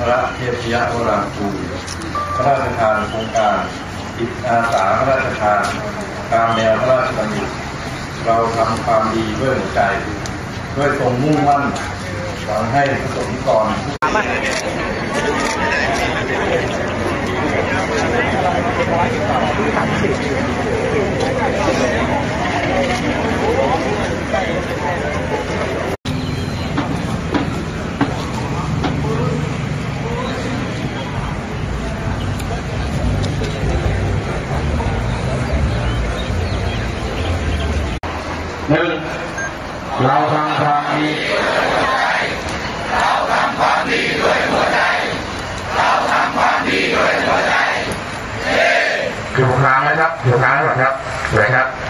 ระเทพยวรางกูลพระราชทานโครงการจิตอาสาพระราชทานตามแนวพระราชดำริเราทำความดีด้วยหัวใจด้วยตรงมุ่งมั่นหวังให้ประสบนิกรหนึ่งเราทำความดีเราทำความดีด้วยหัวใจเราทำความดีด้วยหัวใจถูกทางไหมครับถูกทางหรือเปล่าครับสวยครับ